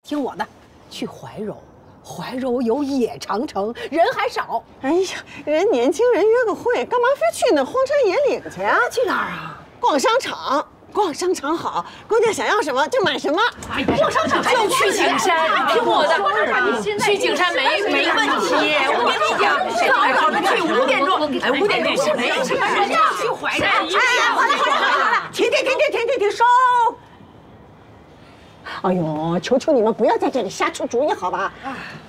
听我的，去怀柔。 怀柔有野长城，人还少。 哎呀，人年轻人约个会，干嘛非去那荒山野岭去啊？ 去哪儿啊？ 逛商场，逛商场好，姑娘想要什么就买什么。 哎呀，逛商场还要去景山，听我的，去景山没问题。我跟你讲，早的去5点钟，哎，5点钟没事，人家去怀柔。哎，好了，停，收。 哎呦，求求你们不要在这里瞎出主意，好吧？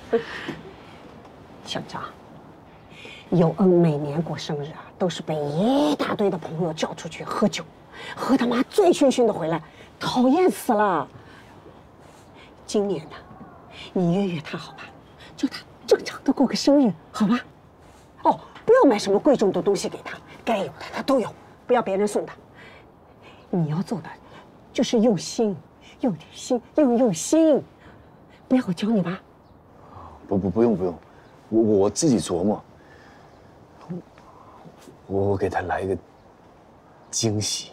小张，尤恩每年过生日啊，都是被一大堆的朋友叫出去喝酒，喝他妈醉醺醺的回来，讨厌死了。今年呢，你约约他好吧，叫他正常的过个生日，好吧？哦，不要买什么贵重的东西给他，该有的他都有，不要别人送他。你要做的就是用心。 有点心，又用心，不要我教你吧？ 不用，我自己琢磨。我给他来一个惊喜。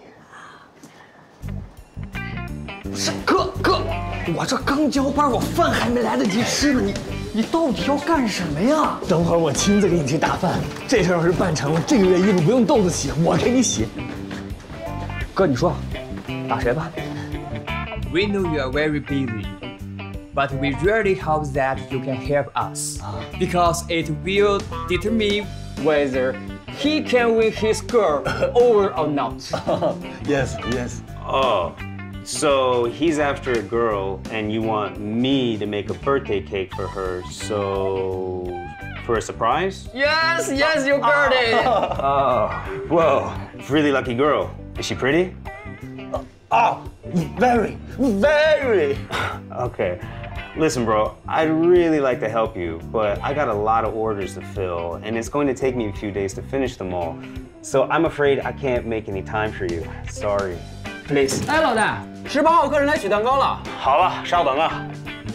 不是哥，我这刚交班，我饭还没来得及吃呢，你到底要干什么呀？ 等会儿我亲自给你去打饭。这事儿要是办成了，这个月衣服不用豆子洗，我给你洗。 哥，你说，打谁吧？ We know you are very busy, but we really hope that you can help us, because it will determine whether he can win his girl over or not. Yes. Oh, so he's after a girl, and you want me to make a birthday cake for her, so for a surprise? Yes, you got it. Oh, whoa, really lucky girl. Is she pretty? Oh, very. Okay. Listen, bro, I'd really like to help you, but I got a lot of orders to fill, and it's going to take me a few days to finish them all. So I'm afraid I can't make any time for you. Sorry. Please. 哎，老大，18号客人来取蛋糕了。 好了，稍等啊。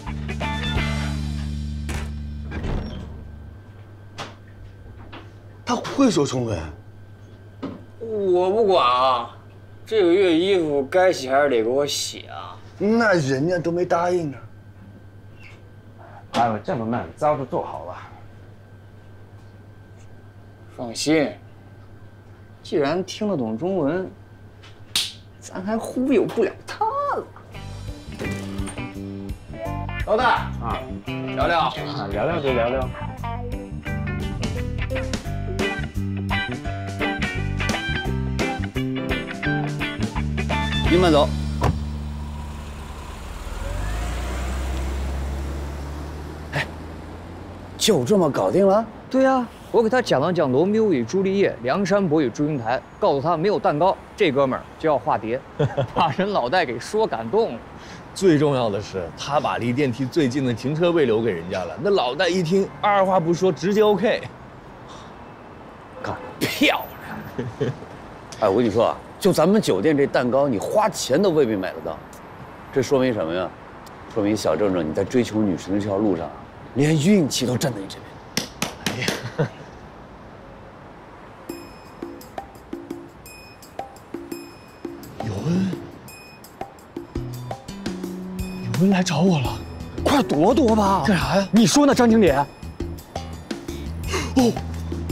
他会说中文？ 我不管啊。 这个月衣服该洗还是得给我洗啊！ 那人家都没答应呢。 哎呦，这么慢，早就做好了。 放心，既然听得懂中文，咱还忽悠不了他了。老大啊，聊聊啊，聊聊就聊聊。 您慢走。哎，就这么搞定了？对呀，我给他讲了讲罗密欧与朱丽叶、梁山伯与祝英台，告诉他没有蛋糕，这哥们儿就要化蝶，把人老戴给说感动了。 最重要的是，他把离电梯最近的停车位留给人家了。那老戴一听，二话不说，直接 OK。 干漂亮！哎，我跟你说啊。 就咱们酒店这蛋糕，你花钱都未必买得到，这说明什么呀？说明小郑你在追求女神的这条路上，连运气都站在你这边。哎呀， 有人来找我了， 快躲躲吧！ 干啥呀？ 你说呢，张经理？哦，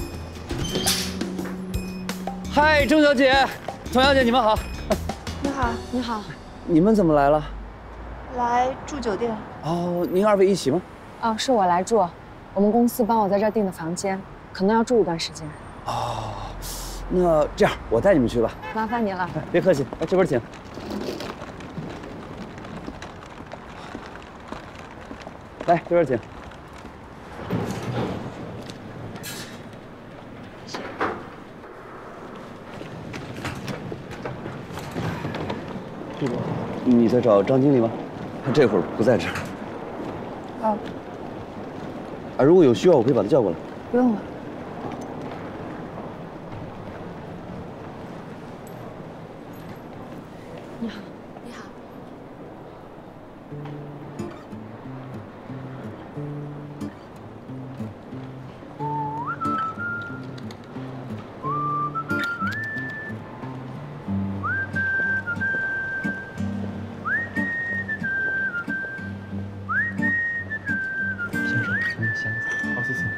嗨，郑小姐。 童小姐，你们好。 你好。 你们怎么来了？ 来住酒店。 哦，您二位一起吗？ 哦，是我来住，我们公司帮我在这儿订的房间，可能要住一段时间。 哦，那这样我带你们去吧。 麻烦您了。 别客气，来这边请。来这边请。 你在找张经理吗？他这会儿不在这儿。 哦。 啊，如果有需要，我可以把他叫过来。 不用了。你好，你好。 先生，您的箱子。好，谢谢。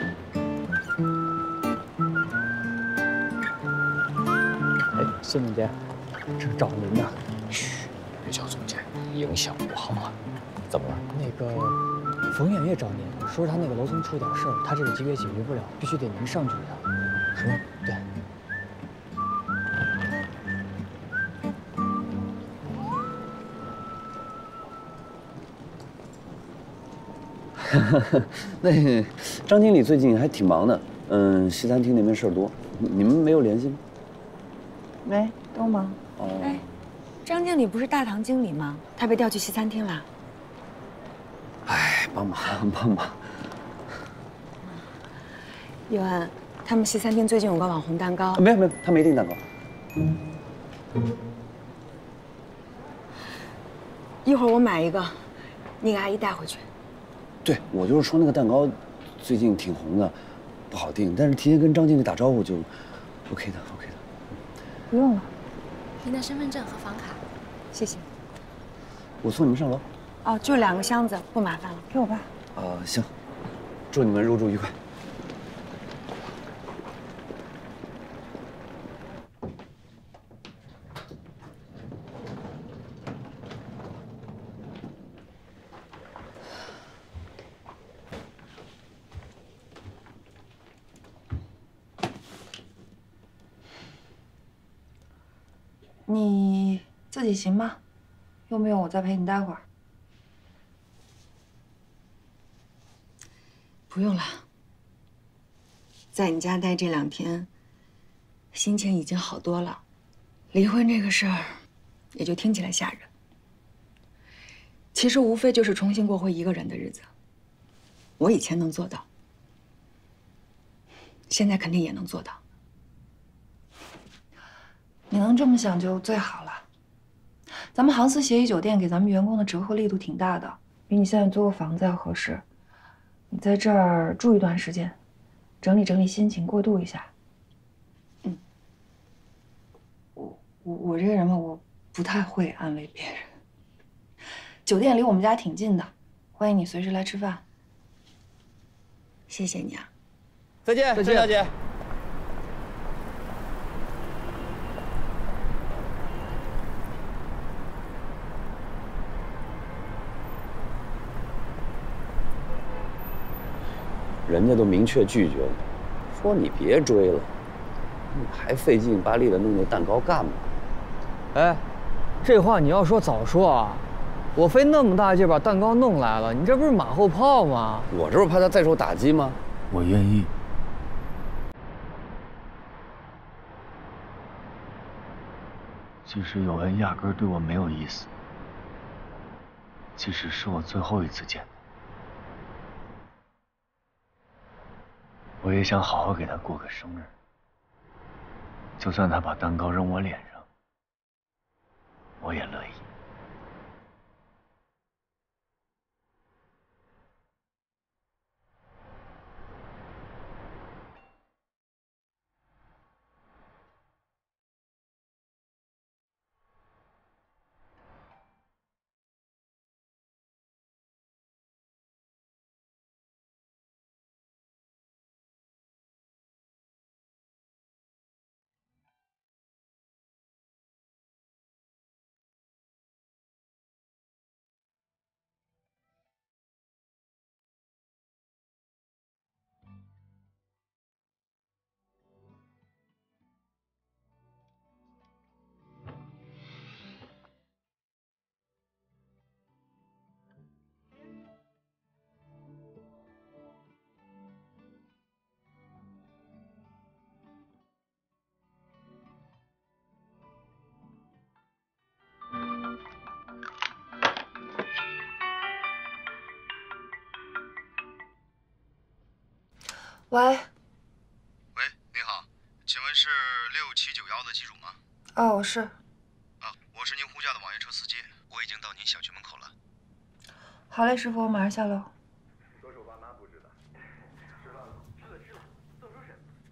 哎，谢总监，这找您呢。 嘘，别叫总监，影响不好啊。怎么了？ 那个冯远月找您，说他那个楼层出点事儿，他这个级别解决不了，必须得您上去一趟。 是吗？ 对。 那张经理最近还挺忙的，西餐厅那边事儿多，你们没有联系吗？ 没，都忙。 哦。 哎，张经理不是大堂经理吗？他被调去西餐厅了。 哎，帮忙帮忙。 佑安，他们西餐厅最近有个网红蛋糕。 没有，他没订蛋糕。 一会儿我买一个，你给阿姨带回去。 对，我就是说那个蛋糕，最近挺红的，不好订，但是提前跟张经理打招呼就 OK 的。 不用了， 您的身份证和房卡， 谢谢。 我送你们上楼。 哦，就2个箱子，不麻烦了，给我吧。 行，祝你们入住愉快。 你自己行吗？用不用我再陪你待会儿？ 不用了，在你家待这2天，心情已经好多了。离婚这个事儿，也就听起来吓人，其实无非就是重新过回一个人的日子。我以前能做到，现在肯定也能做到。 你能这么想就最好了。咱们航司协议酒店给咱们员工的折扣力度挺大的，比你现在租个房子要合适。你在这儿住一段时间，整理整理心情，过渡一下。我这个人嘛，我不太会安慰别人。酒店离我们家挺近的，欢迎你随时来吃饭。 谢谢你啊。 再见，郑小姐。 人家都明确拒绝了，说你别追了，你还费劲巴力的弄那蛋糕干嘛？ 哎，这话你要说早说啊！我费那么大劲把蛋糕弄来了，你这不是马后炮吗？ 我这不是怕他再受打击吗？ 我愿意。其实有恩压根儿对我没有意思，即使是我最后一次见他。 我也想好好给他过个生日，就算他把蛋糕扔我脸上，我也乐意。 喂， 喂，你好，请问是6791的机主吗？ 哦，我是。 我是您呼叫的网约车司机，我已经到您小区门口了。 好嘞，师傅，我马上下楼。 都是我爸妈布置的。吃饭了，吃了，动手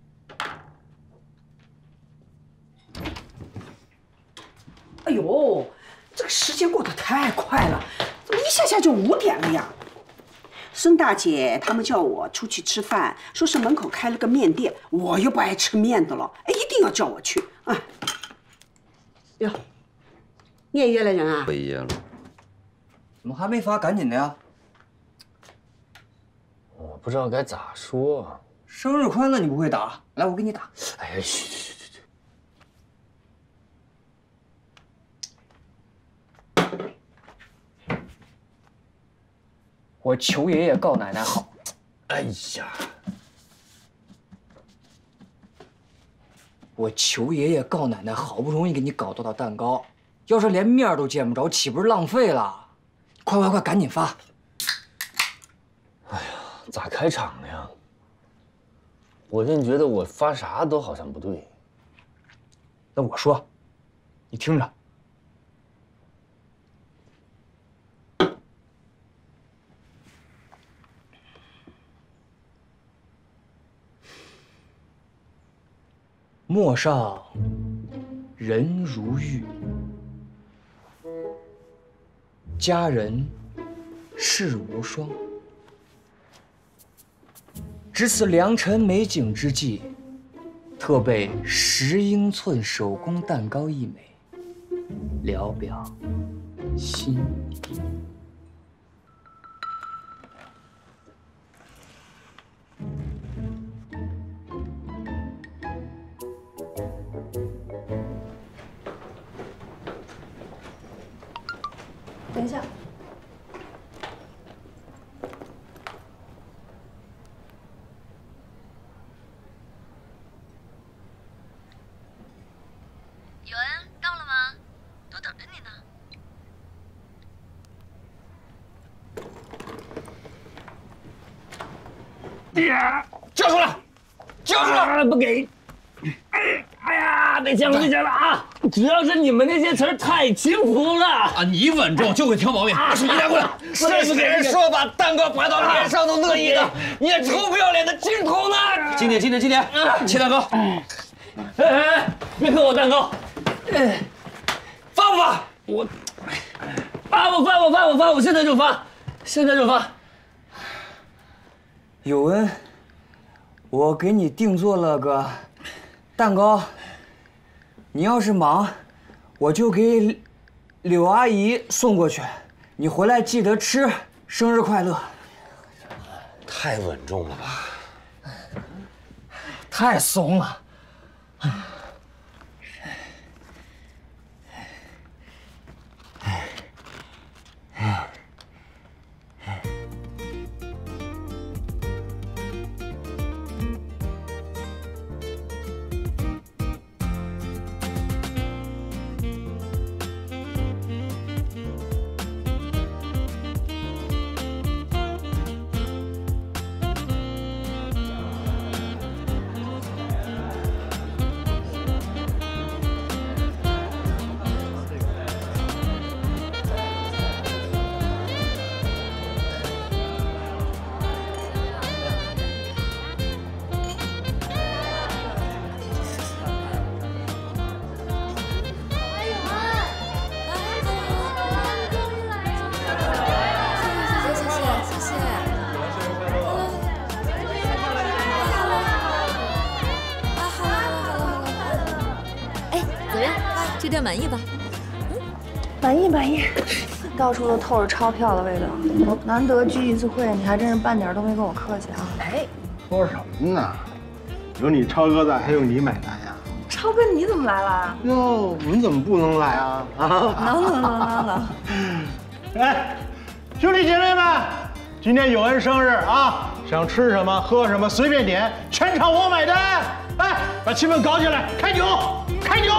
审。 哎呦，这个时间过得太快了，怎么一下就5点了呀？ 孙大姐他们叫我出去吃饭，说是门口开了个面店，我又不爱吃面的了，哎，一定要叫我去啊。哟，你也约了人啊？ 我也约了。 怎么还没发？赶紧的呀！ 我不知道该咋说。 生日快乐你不会打，来我给你打。 哎呀，嘘。 我求爷爷告奶奶好。 哎呀， 我求爷爷告奶奶，好不容易给你搞到的蛋糕，要是连面都见不着，岂不是浪费了？快，赶紧发！ 哎呀，咋开场呀？我现在觉得我发啥都好像不对。 那我说，你听着。陌上人如玉，佳人世无双。值此良辰美景之际，特备10英寸手工蛋糕一枚，聊表心意。 等一下， 有恩到了吗？都等着你呢。 交出来！交出来！不给！哎呀，别讲了啊！主要是你们那些词儿太轻浮了啊！ 你稳重就会挑毛病。 手机拿过来！ 谁给人说把蛋糕摆到脸上都乐意的？你也臭不要脸的金童呢！经典，切蛋糕。 哎，别磕我蛋糕！ 发不发？ 我发，我现在就发。 有恩，我给你定做了个蛋糕，你要是忙，我就给柳阿姨送过去，你回来记得吃，生日快乐。 太稳重了吧？ 太怂了。 这店满意吧？ 满意，到处都透着钞票的味道。难得聚一次会，你还真是半点都没跟我客气啊！ 哎， 说什么呢？有你超哥在，还用你买单呀？ 超哥，你怎么来了？ 哟，我们怎么不能来啊？ 能。 哎，兄弟姐妹们，今天有恩生日啊，想吃什么喝什么随便点，全场我买单。哎，把气氛搞起来，开酒！开酒！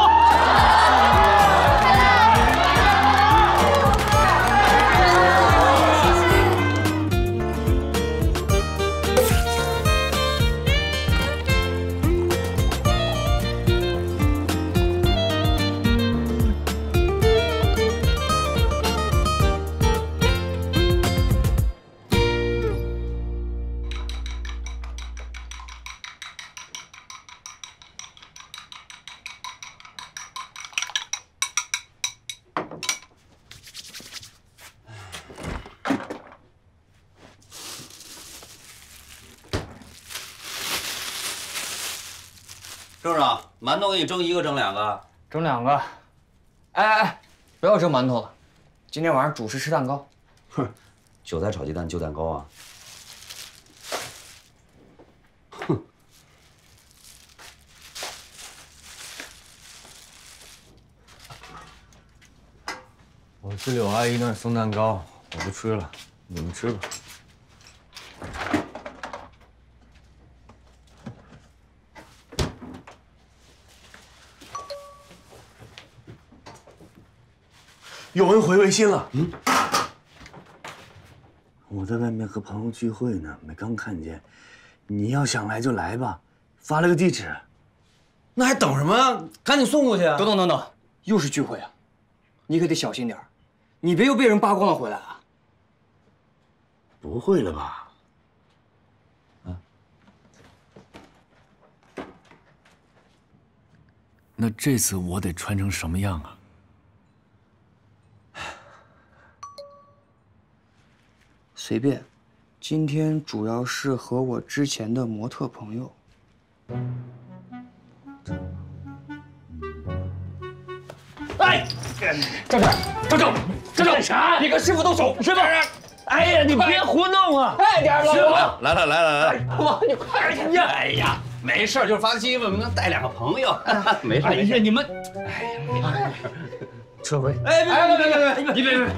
郑市长，馒头给你蒸1个，蒸2个， 蒸2个。哎，不要蒸馒头了，今天晚上主食吃蛋糕。 哼，韭菜炒鸡蛋就蛋糕啊？哼。 我去柳阿姨那儿送蛋糕，我不吃了，你们吃吧。 有人回微信了。 我在外面和朋友聚会呢，没刚看见。你要想来就来吧，发了个地址。 那还等什么呀？赶紧送过去啊！ 等等，又是聚会啊！你可得小心点儿，你别又被人扒光了回来啊！ 不会了吧？啊？那这次我得穿成什么样啊？ 随便，今天主要是和我之前的模特朋友。 哎，站这儿，站住！啥？你跟师傅动手是不是？哎呀，你别胡弄啊！快点，老王！ 来！ 哇，你快点呀！ 哎呀，没事，就是发个机会，能带2个朋友，没事。 哎呀，你们，哎呀，撤回！ 哎，别！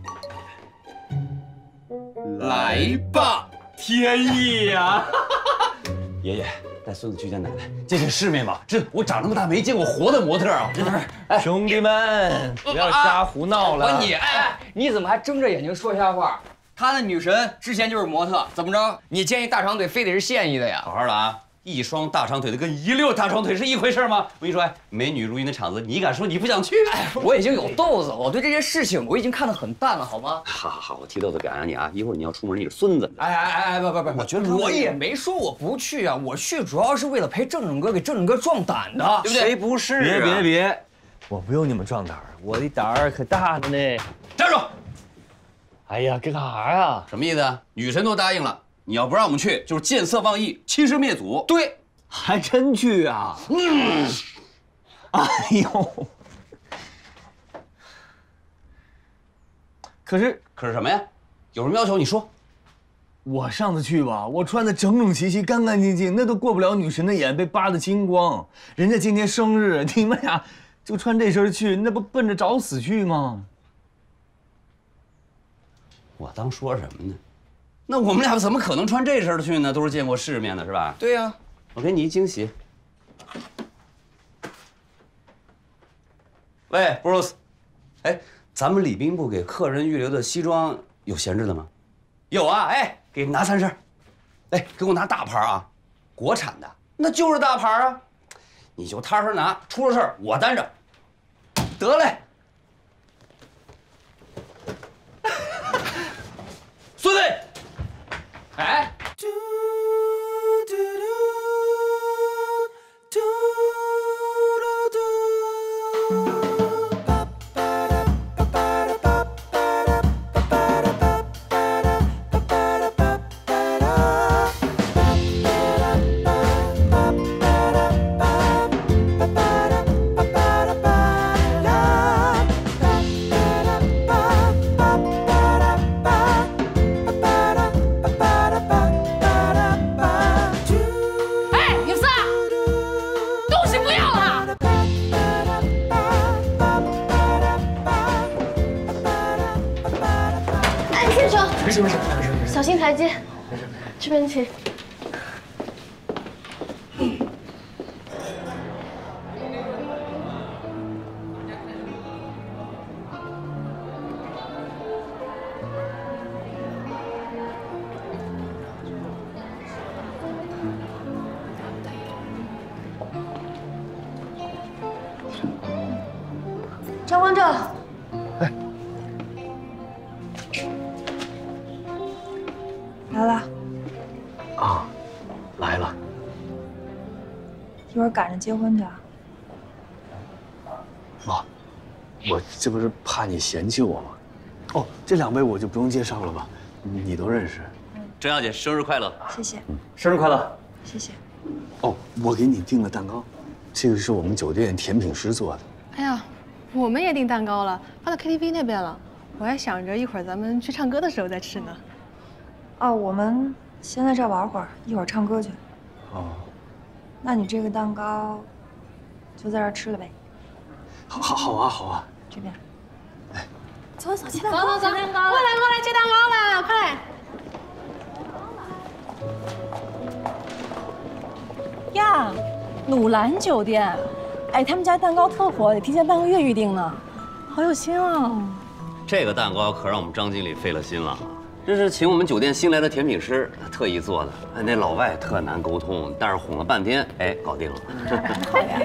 来吧，天意呀！爷爷带孙子去见奶奶，见见世面吧。这我长这么大没见过活的模特啊！ 兄弟们，不要瞎胡闹了。 你怎么还睁着眼睛说瞎话？他那女神之前就是模特，怎么着？你建议大长腿非得是现役的呀？ 好好的啊！1双大长腿的跟1溜大长腿是一回事吗？我跟你说，美女如云的场子，你敢说你不想去？ 我已经有豆子了，我对这些事情我已经看得很淡了，好吗？ 好，我提豆子表扬你啊！一会儿你要出门，你是孙子。 不， 我觉得我也没说我不去啊，我去主要是为了陪正哥给正哥壮胆的，对不对？ 谁不是啊？ 别，我不用你们壮胆，我的胆儿可大着呢。 站住！ 哎呀，干啥呀？ 什么意思啊？女神都答应了，你要不让我们去，就是见色忘义、欺师灭祖。 对。 还真去啊！哎呦，可是什么呀？有什么要求你说。 我上次去吧，我穿的整整齐齐、干干净净，那都过不了女神的眼，被扒得精光。人家今天生日，你们俩就穿这身去，那不奔着找死去吗？ 我当说什么呢？那我们俩怎么可能穿这身去呢？都是见过世面的，是吧？ 对呀。 我给你一惊喜。喂 ，Bruce， 哎，咱们礼宾部给客人预留的西装有闲置的吗？有啊，哎，给拿3身。哎，给我拿大牌啊，国产的，那就是大牌啊。你就踏实拿，出了事儿我担着。得嘞。孙子，哎。 小心台阶，这边请。张光正。 来了， 啊，来了。 一会儿赶着结婚去啊？ 妈，我这不是怕你嫌弃我吗？哦，这2位我就不用介绍了吧？你都认识。 郑小姐，生日快乐！ 谢谢。 生日快乐！ 谢谢。 哦，我给你订了蛋糕。 这个是我们酒店甜品师做的。 哎呀，我们也订蛋糕了，放到 KTV 那边了。我还想着一会儿咱们去唱歌的时候再吃呢。 哦，我们先在这儿玩会儿，一会儿唱歌去。 哦， 那你这个蛋糕就在这儿吃了呗。 好啊。 这边。 来， 走，切蛋糕，过来，切蛋糕了，快来！ 呀，鲁兰酒店，哎，他们家蛋糕特火，得提前半个月预定呢，好有心啊！ 这个蛋糕可让我们张经理费了心了，这是请我们酒店新来的甜品师特意做的。那老外特难沟通，但是哄了半天，哎，搞定了。 好呀。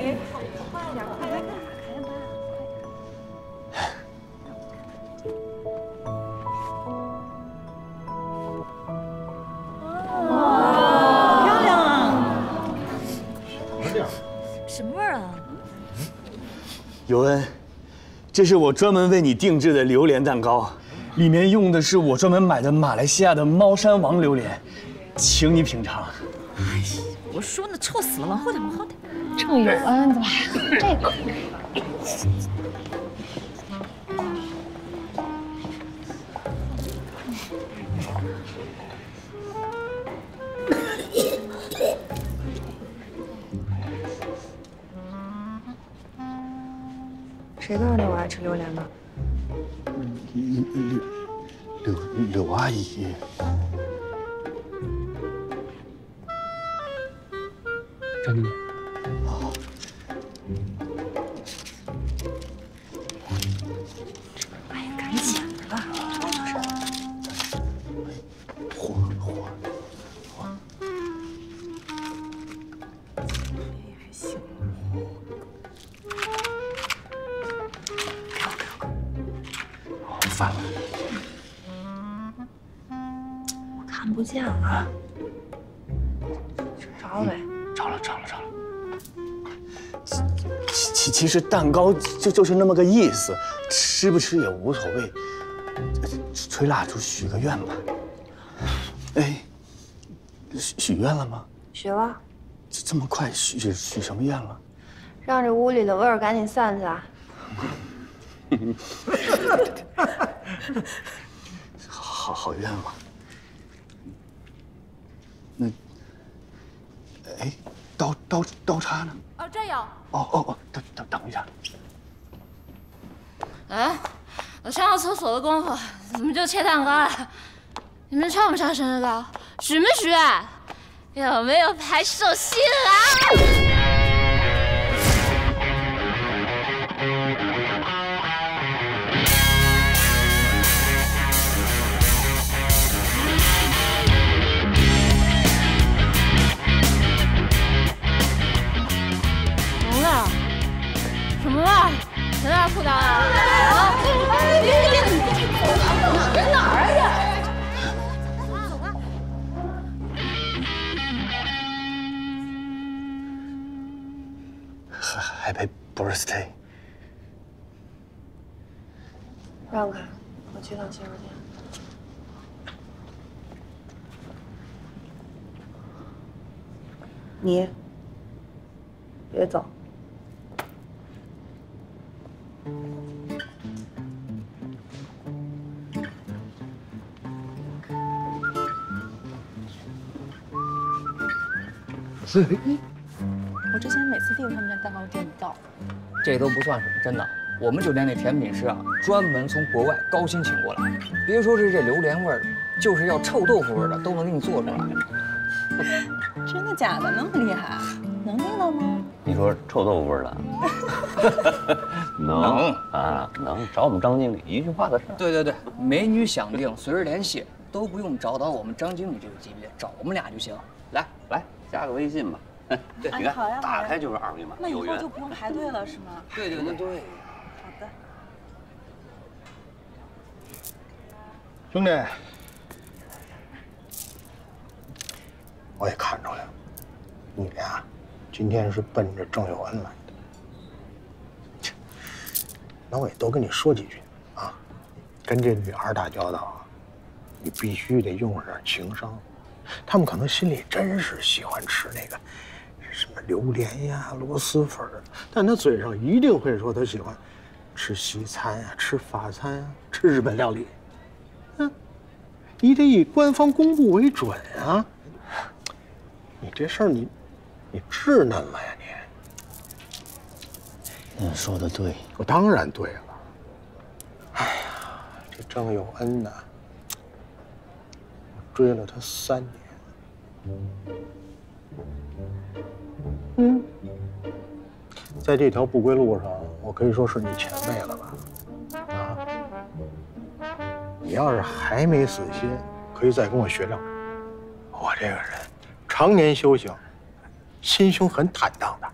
尤恩，这是我专门为你定制的榴莲蛋糕，里面用的是我专门买的马来西亚的猫山王榴莲，请你品尝。 哎呀，我说呢，臭死了，往后点，往后点。 郑友恩怎么还喝这口？ 谁告诉你我爱吃榴莲的？ 柳阿姨。 张经理。 哎呀，赶紧的吧，多就是。 火。 还行。 饭了， 我看不见了，着了呗。 着了。其实蛋糕就是那么个意思，吃不吃也无所谓。吹蜡烛许个愿吧。哎，许愿了吗？ 许了。 这么快许什么愿了？ 让这屋里的味儿赶紧散去啊！ 好愿望。那，哎，刀叉呢？ 哦，这有。 哦，等一下。 哎，我上个厕所的功夫，怎么就切蛋糕了？你们唱不唱生日歌？许没许？有没有拍手新郎？什么了？谁在裤裆啊？别哪儿啊？走吧。 Happy birthday。 让开，我去趟洗手间。你别走。 我之前每次订他们家蛋糕订不到。 这都不算什么，真的。我们酒店那甜品师啊，专门从国外高薪请过来，别说是这榴莲味儿的，就是要臭豆腐味儿的，都能给你做出来。 真的假的？那么厉害？能订到吗？ 你说臭豆腐味儿的？能啊，能找我们张经理一句话的事儿。 对，美女想订随时联系，都不用找到我们张经理这个级别，找我们俩就行。来，加个微信吧。对，你看，打开就是二维码。 那以后就不用排队了，是吗？ 对。 好的。 兄弟，我也看出来了，你俩今天是奔着郑有恩来的。那我也多跟你说几句啊，跟这女孩打交道啊，你必须得用上点情商。他们可能心里真是喜欢吃那个什么榴莲呀、螺蛳粉儿，但他嘴上一定会说他喜欢吃西餐呀、吃法餐呀、吃日本料理。你得以官方公布为准啊！你这事儿你稚嫩了呀你！ 你说的对， 我当然对了。哎呀，这郑有恩呐，我追了他3年。在这条不归路上，我可以说是你前辈了吧？啊，你要是还没死心，可以再跟我学两招。我这个人常年修行，心胸很坦荡的。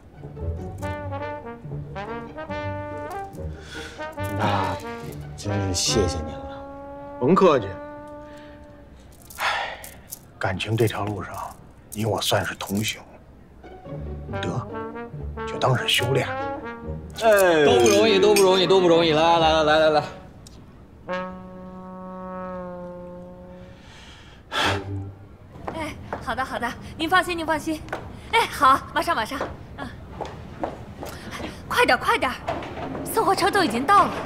那真是谢谢您了。 甭客气。哎，感情这条路上，你我算是同行。得，就当是修炼。 哎，都不容易，都不容易，都不容易！来。 哎，好的，您放心，您放心。哎，好，马上。快点，送货车都已经到了。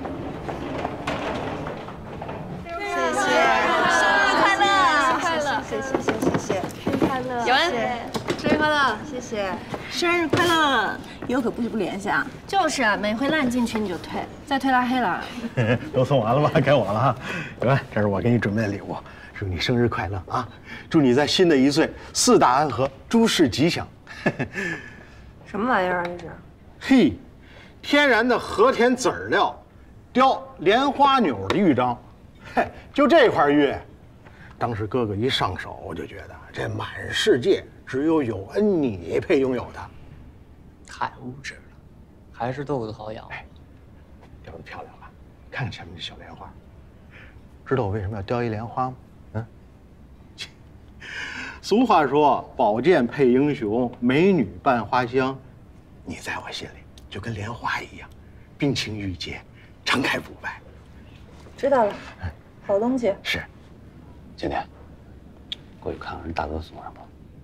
谢谢，生日快乐！谢谢，生日快乐！ 有恩，生日快乐！ 谢谢，生日快乐！以后可不许不联系啊！ 就是啊，每回拉你进群你就退，再退拉黑了。 都送完了吧？该我了哈。有恩，这是我给你准备的礼物，祝你生日快乐啊！祝你在新的一岁4大安和，诸事吉祥。 什么玩意儿啊？这是？ 嘿，天然的和田籽料雕莲花钮的玉章，嘿，就这块玉，当时哥哥一上手，我就觉得这满世界只有有恩你配拥有它。 太物质了，还是豆子好养。 哎，雕得漂亮吧？看看前面这小莲花，知道我为什么要雕一莲花吗？俗话说，宝剑配英雄，美女伴花香。你在我心里就跟莲花一样，冰清玉洁，常开不败。 知道了，好东西。 是。 今天过去看看人大哥送什么。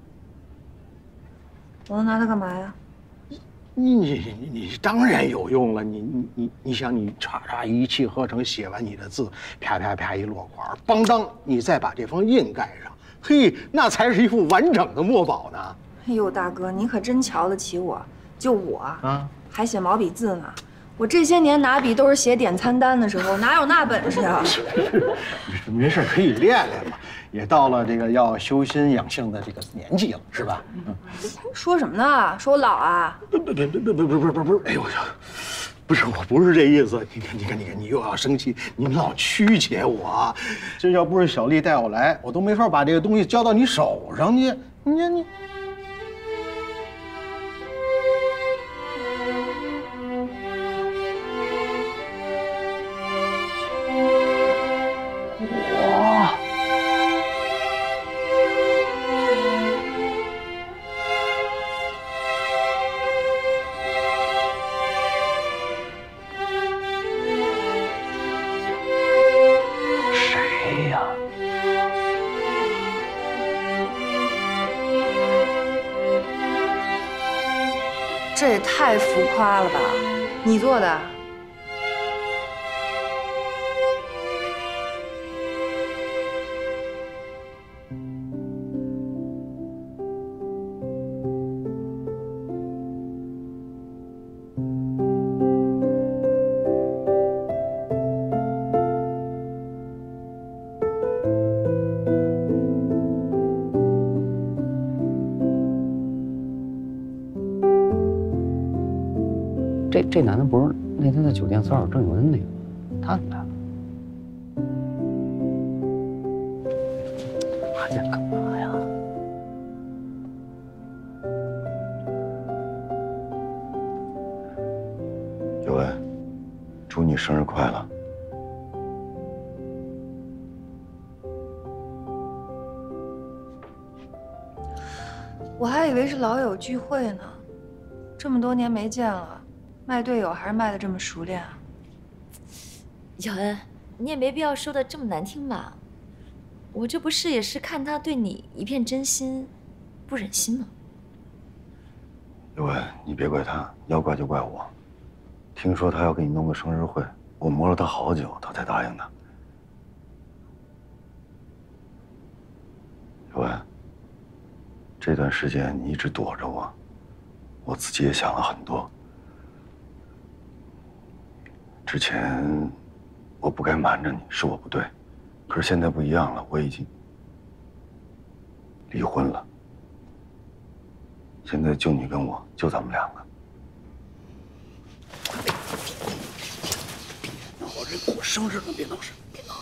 我能拿它干嘛呀？ 你当然有用了。你想，你唰一气呵成写完你的字，啪啪啪一落款，邦当，你再把这封印盖上，嘿，那才是一副完整的墨宝呢。 哎呦，大哥，你可真瞧得起我。就我啊，还写毛笔字呢。我这些年拿笔都是写点餐单的时候，哪有那本事啊？ 没事，可以练练嘛。也到了这个要修心养性的这个年纪了，是吧？ 说什么呢？说我老啊？ 不是，哎呦我操！不是，我不是这意思。你看，你又要生气，你老曲解我。这要不是小丽带我来，我都没法把这个东西交到你手上去。你。 这也太浮夸了吧！你做的？ 这男的不是那天在酒店骚扰郑有恩那个，他怎么来了？还在干嘛呀？ 有恩，祝你生日快乐！ 我还以为是老友聚会呢，这么多年没见了。卖队友还是卖的这么熟练啊！ 有恩，你也没必要说的这么难听吧？我这不是也是看他对你一片真心，不忍心吗？ 刘文，你别怪他，要怪就怪我。听说他要给你弄个生日会，我磨了他好久，他才答应的。刘文，这段时间你一直躲着我，我自己也想了很多。之前我不该瞒着你，是我不对，可是现在不一样了，我已经离婚了。现在就你跟我，就咱们两个。别闹，我这过生日了，别闹事，别闹。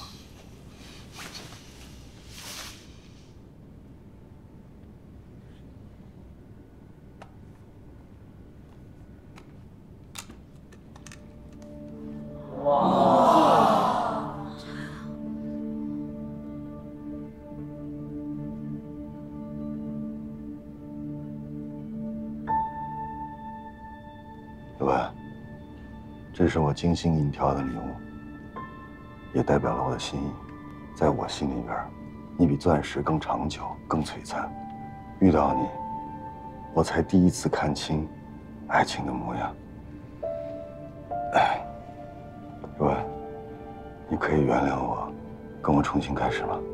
刘文，这是我精心给你挑的礼物，也代表了我的心意。在我心里边，你比钻石更长久、更璀璨。遇到你，我才第一次看清爱情的模样。哎，刘文，你可以原谅我，跟我重新开始吗？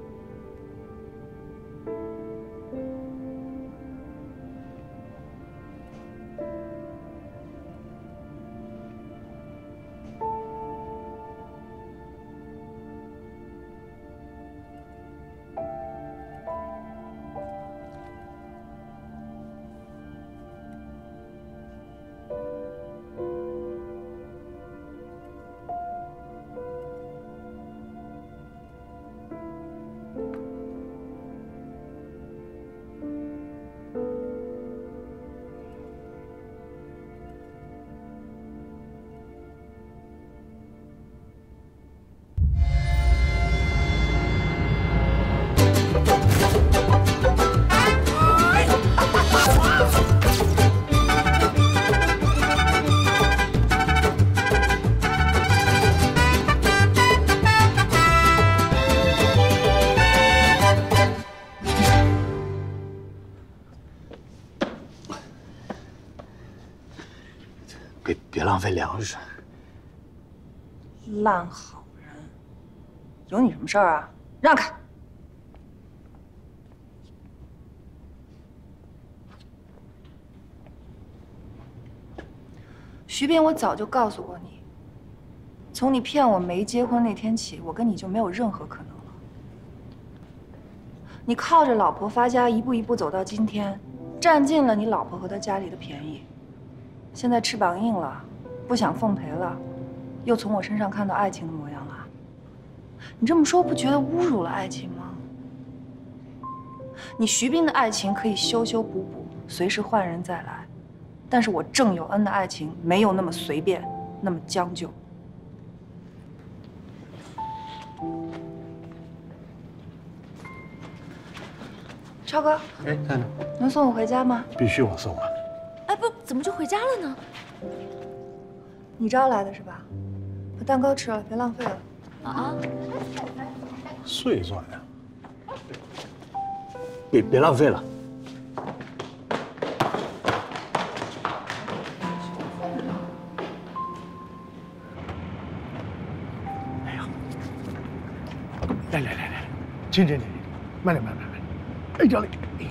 别浪费粮食。 烂好人，有你什么事儿啊？让开！徐斌，我早就告诉过你，从你骗我没结婚那天起，我跟你就没有任何可能了。你靠着老婆发家，一步一步走到今天，占尽了你老婆和她家里的便宜。现在翅膀硬了，不想奉陪了，又从我身上看到爱情的模样了。你这么说，不觉得侮辱了爱情吗？你徐斌的爱情可以修修补补，随时换人再来，但是我郑有恩的爱情没有那么随便，那么将就。超哥， 哎，在呢。 能送我回家吗？ 必须我送啊！ 哎，不，怎么就回家了呢？你招来的是吧？把蛋糕吃了，别浪费了。啊！ 碎钻呀！别浪费了。哎呀！来，轻，慢点。哎，这里。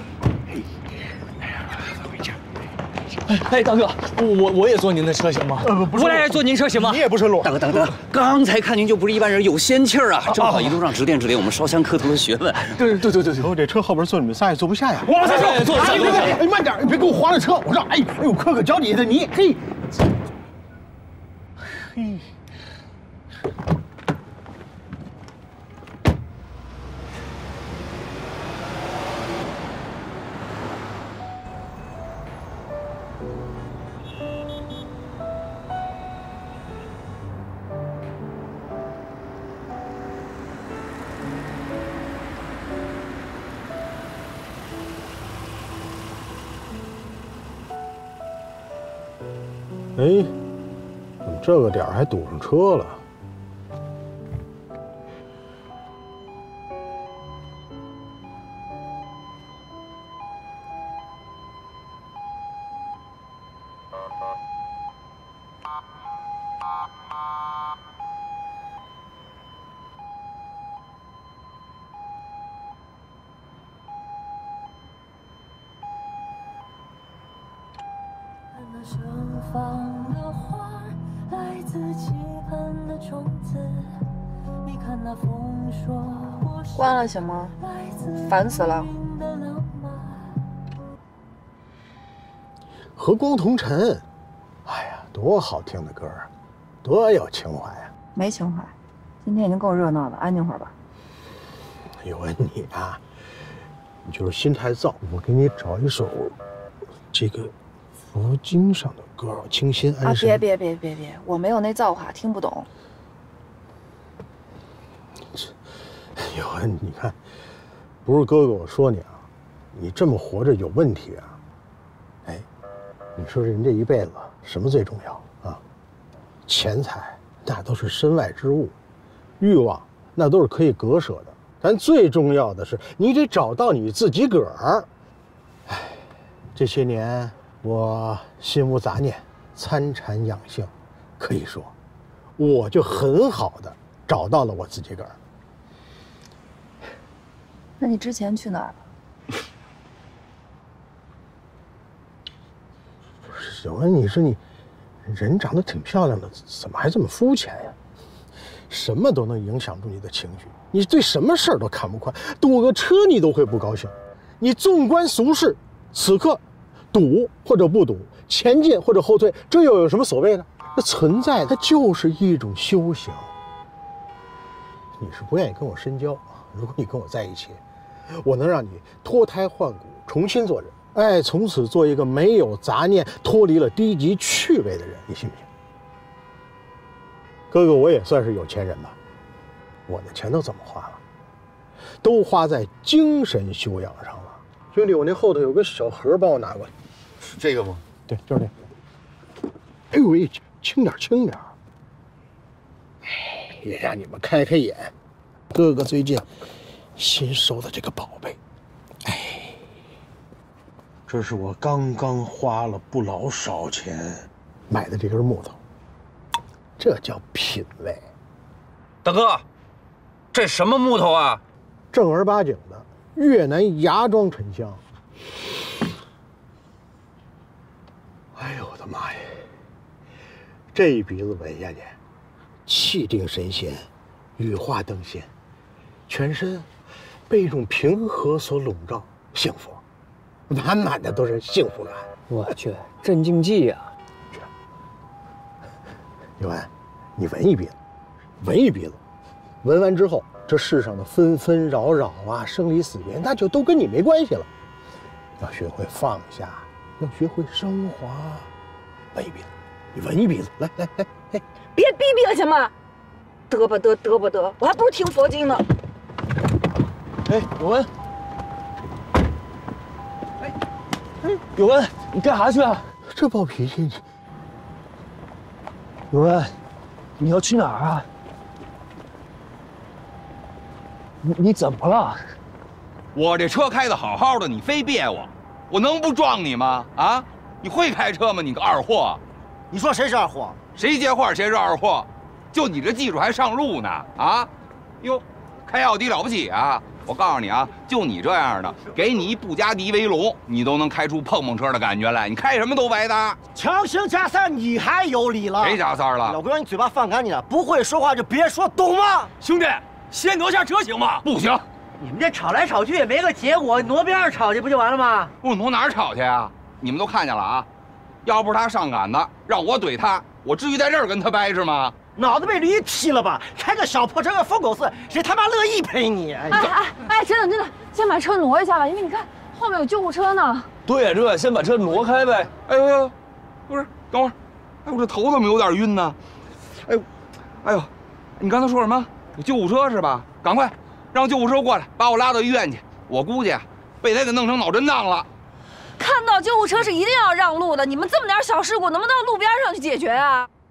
哎，大哥，我也坐您的车行吗？ 不是，我俩也坐您车行吗？ 你也不是路。 大哥，刚才看您就不是一般人，有仙气儿啊！正好一路上指点我们烧香磕头的学问。 对，我这车后边坐你们仨也坐不下呀。 我坐， 哎，慢点，别给我划了车！我说，哎呦，磕个脚底下你，嘿。哎，怎么这个点儿还堵上车了？ 关了行吗？烦死了。 和光同尘，哎呀，多好听的歌啊，多有情怀啊！ 没情怀，今天已经够热闹了，安静会儿吧。 有问你啊，你就是心太躁，我给你找一首这个佛经上的歌，清心安神。 别，我没有那造化，听不懂。 有恩，你看，不是哥哥我说你啊，你这么活着有问题啊！哎，你说人这一辈子什么最重要啊？钱财那都是身外之物，欲望那都是可以割舍的。但最重要的是，你得找到你自己个儿。哎，这些年我心无杂念，参禅养性，可以说，我就很好的找到了我自己个儿。 那你之前去哪儿了？ 不是，有人，你说你人长得挺漂亮的，怎么还这么肤浅呀？什么都能影响住你的情绪，你对什么事儿都看不惯，堵个车你都会不高兴。你纵观俗世，此刻堵或者不堵，前进或者后退，这又有什么所谓呢？那存在它就是一种修行。你是不愿意跟我深交，如果你跟我在一起，我能让你脱胎换骨，重新做人，哎，从此做一个没有杂念、脱离了低级趣味的人，你信不信？哥哥，我也算是有钱人吧，我的钱都怎么花了？都花在精神修养上了。兄弟，我那后头有个小盒，帮我拿过来。 是这个吗？ 对，就是这个。哎呦喂，轻点，轻点。哎，也让你们开开眼。哥哥最近新收的这个宝贝，哎，这是我刚刚花了不老少钱买的这根木头，这叫品味。 大哥，这什么木头啊？ 正儿八经的越南芽庄沉香。哎呦我的妈呀！这一鼻子闻下去，气定神闲，羽化登仙，全身被一种平和所笼罩，幸福，满满的都是幸福感。 我去，镇静剂呀！ 有安，你闻一鼻子，闻一鼻子，闻完之后，这世上的纷纷扰扰啊，生离死别，那就都跟你没关系了。要学会放下，要学会升华。闻一鼻子，你闻一鼻子，来， 别逼逼了行吗？得吧得，得吧得，我还不如听佛经呢。 哎，有恩，有恩，你干啥去啊？ 这暴脾气， 有恩，你要去哪儿啊？你怎么了？ 我这车开得好好的，你非别我，我能不撞你吗？啊，你会开车吗？你个二货！ 你说谁是二货？ 谁接话谁是二货？就你这技术还上路呢？啊，哟，开奥迪了不起啊！我告诉你啊，就你这样的，给你一布加迪威龙，你都能开出碰碰车的感觉来。你开什么都白搭。 强行加塞，你还有理了？ 谁加塞了？ 老哥让你嘴巴放干净了，不会说话就别说，懂吗？ 兄弟，先挪下车行吗？不行。 你们这吵来吵去也没个结果，挪边上吵去不就完了吗？ 我挪哪儿吵去啊？你们都看见了啊！要不是他上赶子，让我怼他，我至于在这儿跟他掰扯吗？ 脑子被驴踢了吧？开个小破车个疯狗似，谁他妈乐意陪你？ 哎，真的，先把车挪一下吧，因为你看后面有救护车呢。 对呀，这先把车挪开呗。 哎呦，不是，等会儿，哎，我这头怎么有点晕呢？哎呦，你刚才说什么？有救护车是吧？赶快让救护车过来，把我拉到医院去。我估计被他给弄成脑震荡了。 看到救护车是一定要让路的，你们这么点小事故能不能到路边上去解决啊？